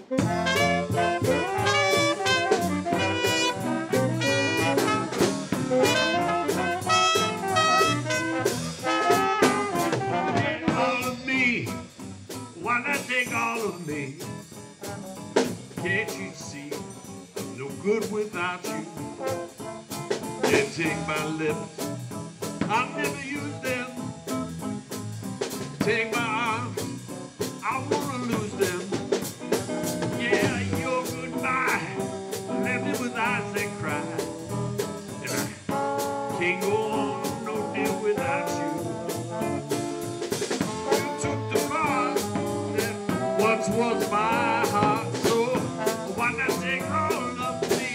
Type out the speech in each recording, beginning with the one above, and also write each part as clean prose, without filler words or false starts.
All of me, why not take all of me? Can't you see I'm no good without you? Can't take my lips, I'll never use them. Take my arms, I wanna lose them. Yeah, your goodbye left me with eyes that cry. And I can't go on no day without you. You took the part that once was my heart, so why not take all of me?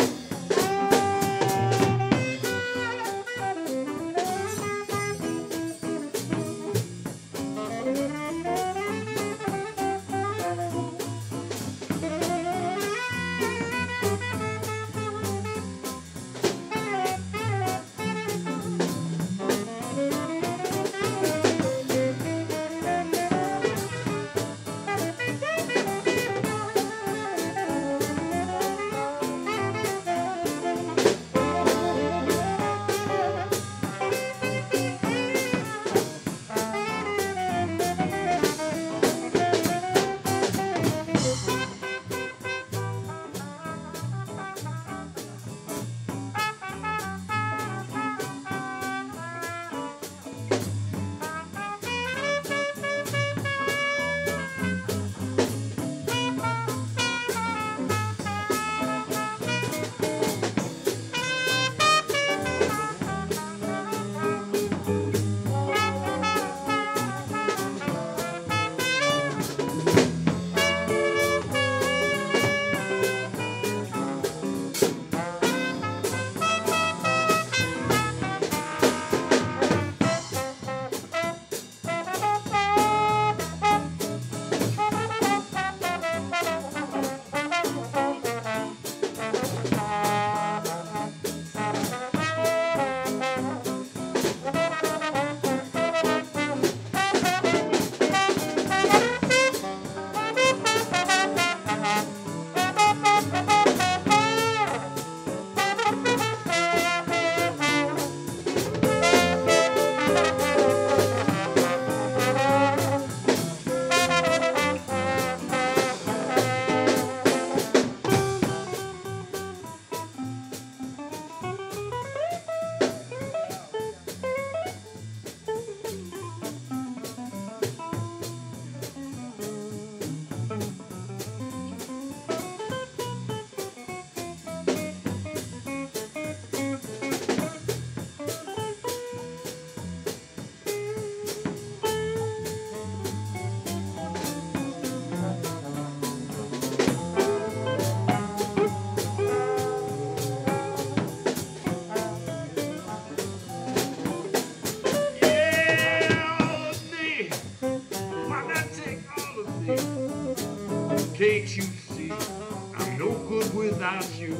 Can't you see I'm no good without you?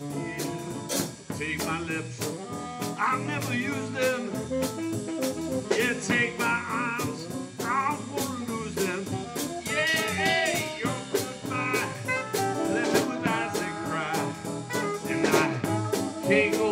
Yeah. Take my lips, I'll never use them. Yeah, take my arms, I won't lose them. Yeah, your goodbye left me with eyes that cry, and I can't go